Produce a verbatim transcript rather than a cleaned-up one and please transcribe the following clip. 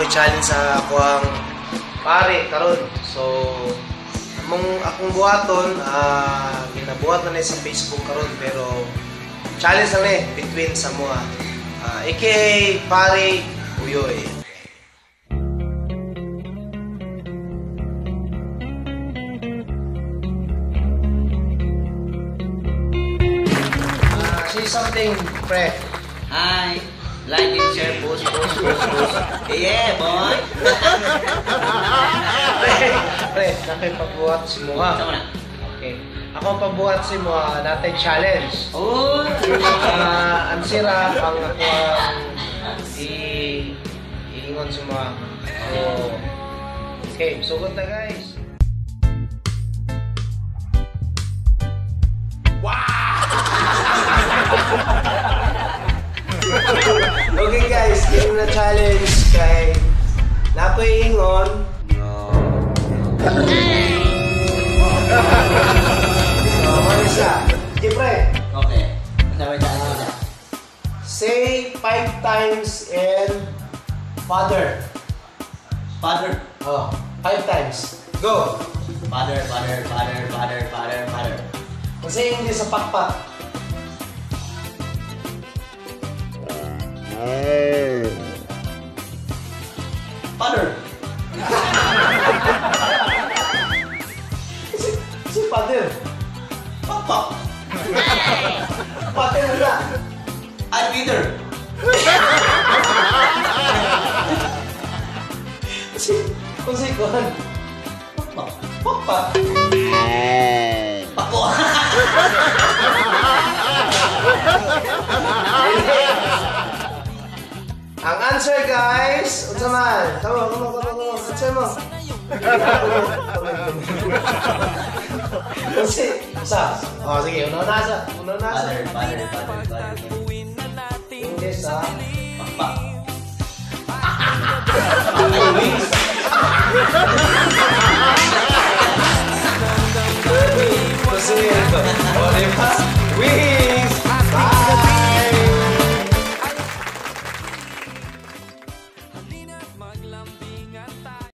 ako challenge sa ako ang pare karon. So among akong buhaton uh, ginabuhat na ni sa Facebook karon pero challenge na ni between sa mga uh, aka pare Uyoy. Uh, say something, pre. Hi. Like and share, post, post, post, post. Yeah, boy. Pre, pre, nakay pagbuhat si Muha. Sama na. Okay. Ako pagbuhat si Muha, natin challenge. Oh! Uh, ansira ang ako ang i-iingon si Muha. So, okay, sugod na guys. Okay guys, game na challenge kay napoy ingon. No. So, ano siya? Okay, pre. Okay. Sabi na, sabi na. Say five times and father. Father. Oh, five times. Go. Father, father, father, father, father, father. Kasi hindi sa pakpak. Father. si, si father. Pakpak. Father na. I'm Peter. Si, kung si Kuhan. Pakpak. Pakpak. Pakpo. Ang answer guys, unsa man? Tawo, kumo, kumo, kumo. Answer mo. Kasi, usa. Oh, sige, una na sa, una na sa. Father, father, father, father. English sa Pakpak. Kasi, oh, di ba? Win!